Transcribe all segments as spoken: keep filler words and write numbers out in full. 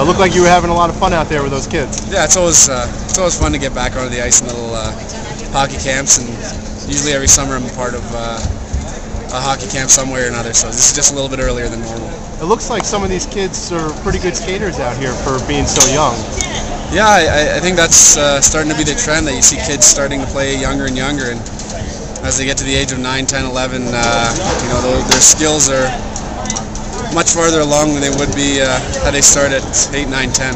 it looked like you were having a lot of fun out there with those kids. Yeah, it's always uh, it's always fun to get back onto the ice in little uh, hockey camps, and usually every summer I'm a part of uh, a hockey camp somewhere or another. So this is just a little bit earlier than normal. It looks like some of these kids are pretty good skaters out here for being so young. Yeah, I, I think that's uh, starting to be the trend, that you see kids starting to play younger and younger, and as they get to the age of nine, ten, eleven, uh, you know, their, their skills are much farther along than they would be uh, had they start at eight, nine, ten.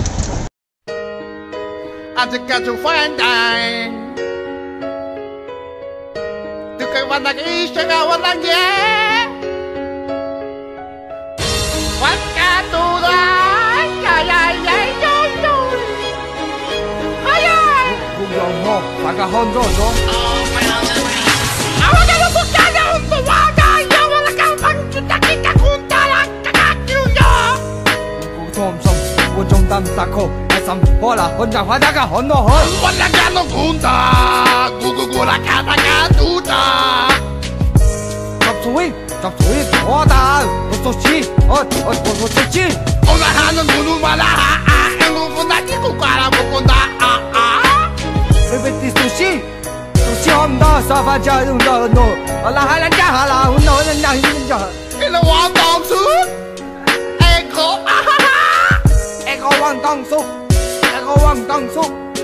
Hola, 혼자 화다가 헌노헌 원라가노 군다 구구구라 가다가 두다 접수이 접수이 좋아다 어쩌지 어어어쩌지 오늘 하는 누누마라 아아 누구나 니고 가라 먹고나 아아 베베티 수시 수시 엄다 사바자 운다 노 알라 할란자 할라 운노는 나 힘자 일로 왕당수 에코 아하하 에코 왕당수 왕당수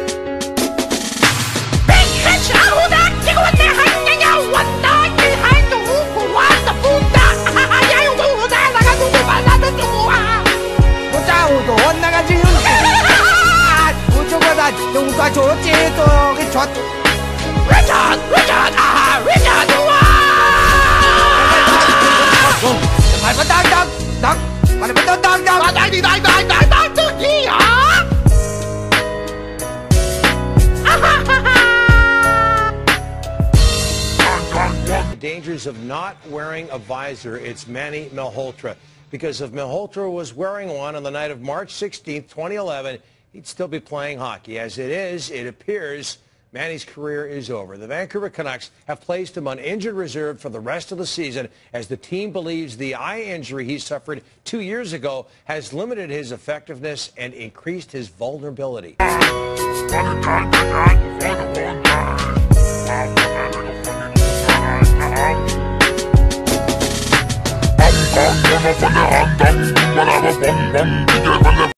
백하샤우다 기고네 한냐냐 왔다 이한도 우고 왔다 분다 야유도다 나가 누구 말라도 좋아 보자우도 원나가 지은 우주보다 용사 좋지도 기첫 리전 리전 아하 리전 좋아 발바 땅땅 땅 발바 땅땅 마다이 다이 다이 다이 다이 뚜기야. The dangers of not wearing a visor, it's Manny Malhotra. Because if Malhotra was wearing one on the night of March sixteenth, twenty eleven, he'd still be playing hockey. As it is, it appears Manny's career is over. The Vancouver Canucks have placed him on injured reserve for the rest of the season as the team believes the eye injury he suffered two years ago has limited his effectiveness and increased his vulnerability.